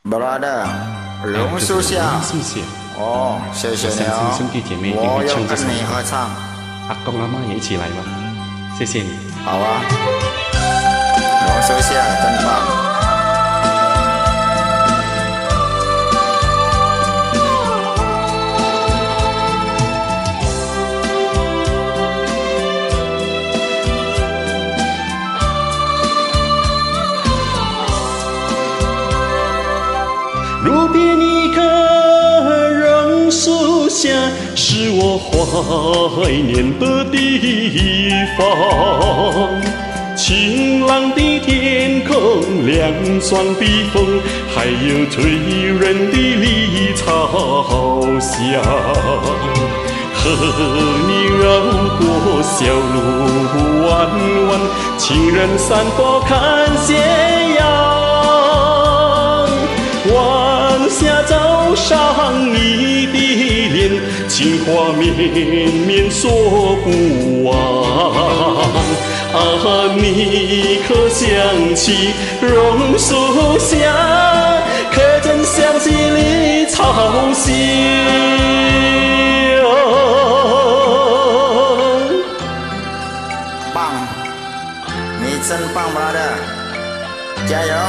brother，榕树下。哦，谢谢你哦。 兄弟姐妹一定我要会唱这首跟你合歌。 唱。 阿公阿妈也一起来吧，谢谢你。 好啊，榕树下真棒。 路边一棵榕树下，是我怀念的地方。晴朗的天空，凉爽的风，还有醉人的绿草香。和你绕过小路弯弯，情人散步看斜阳。晚霞照上你的脸，情话绵绵说不完。啊，你可想起榕树下，可曾想起绿草香？ 棒，你真棒，brother，加油！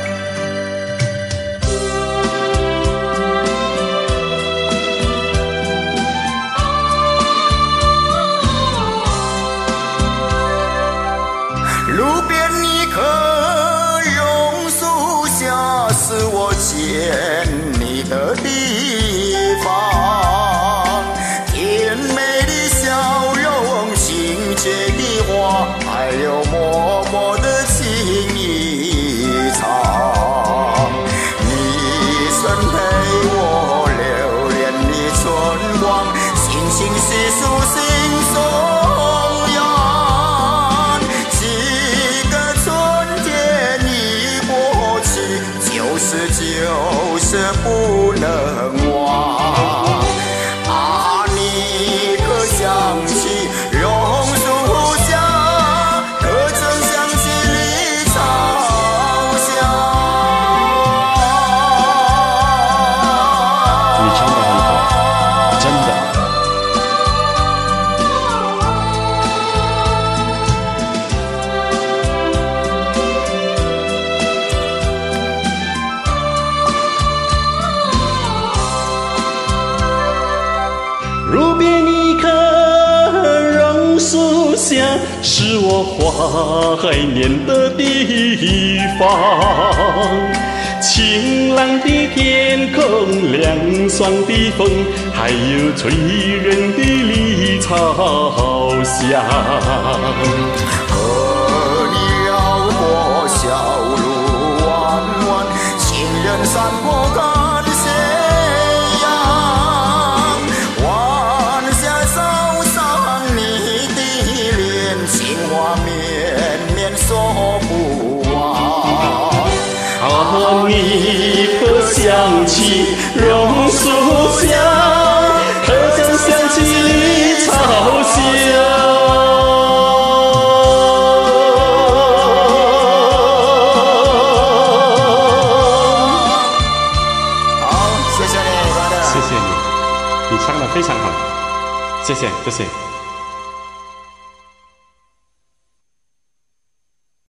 路边一棵榕树下，是我见你的地方。甜美的笑容，亲切的话，还有默默的情意长。你曾陪我留恋的春光，星星细数心中。就是不能忘啊！你可想起榕树下，可曾想起绿草香？ 你唱得很好，真的。路边一棵榕树下，是我怀念的地方。晴朗的天空，凉爽的风，还有醉人的绿草香。 和你绕过小路弯弯，情人散步看斜阳。晚霞照上你的脸，情话绵绵说不完。 啊，你可想起榕树下，可曾想起绿草香？ 好，谢谢你，brother。 谢谢你，你唱得非常好，谢谢，谢谢。